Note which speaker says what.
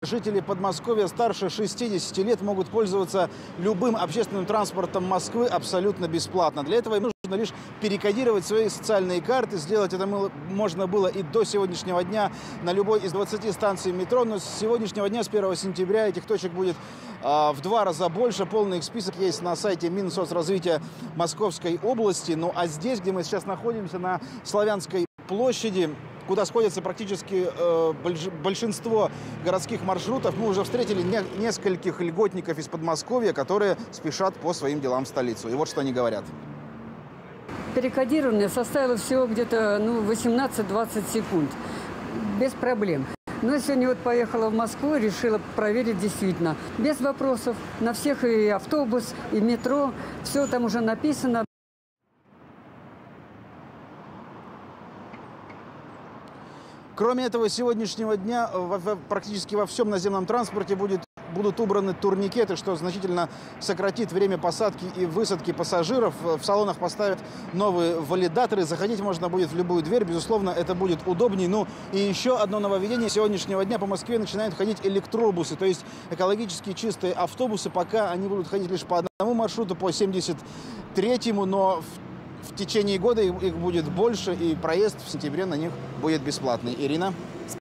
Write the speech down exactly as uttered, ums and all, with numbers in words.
Speaker 1: Жители Подмосковья старше шестидесяти лет могут пользоваться любым общественным транспортом Москвы абсолютно бесплатно. Для этого им нужно лишь перекодировать свои социальные карты. Сделать это можно было и до сегодняшнего дня на любой из двадцати станций метро. Но с сегодняшнего дня, с первого сентября, этих точек будет э, в два раза больше. Полный их список есть на сайте Минсоцразвития Московской области. Ну а здесь, где мы сейчас находимся, на Славянской площади, куда сходятся практически э, большинство городских маршрутов, мы уже встретили не, нескольких льготников из Подмосковья, которые спешат по своим делам в столицу. И вот что они говорят.
Speaker 2: Перекодирование составило всего где-то ну, восемнадцать-двадцать секунд. Без проблем. Но сегодня вот поехала в Москву, решила проверить действительно. Без вопросов. На всех и автобус, и метро. Все там уже написано.
Speaker 1: Кроме этого, сегодняшнего дня практически во всем наземном транспорте будет, будут убраны турникеты, что значительно сократит время посадки и высадки пассажиров. В салонах поставят новые валидаторы. Заходить можно будет в любую дверь. Безусловно, это будет удобнее. Ну и еще одно нововведение. Сегодняшнего дня по Москве начинают ходить электробусы, то есть экологически чистые автобусы. Пока они будут ходить лишь по одному маршруту, по семьдесят третьему, но в В течение года их будет больше, и проезд в сентябре на них будет бесплатный. Ирина?